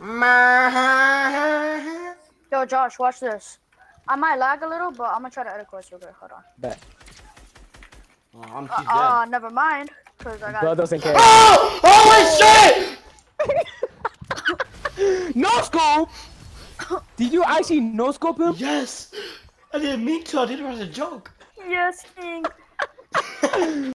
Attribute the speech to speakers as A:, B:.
A: Yo, Josh, watch this. I might lag a little, but I'm gonna try to edit course real quick. Hold on.
B: Bet.
C: She's dead.
A: Never mind. Cause I got.
B: Bro doesn't care.
C: Oh! Holy shit!
B: No scope! Did you actually no scope him?
C: Yes! I didn't mean to, I did it as a joke.
A: Yes, King.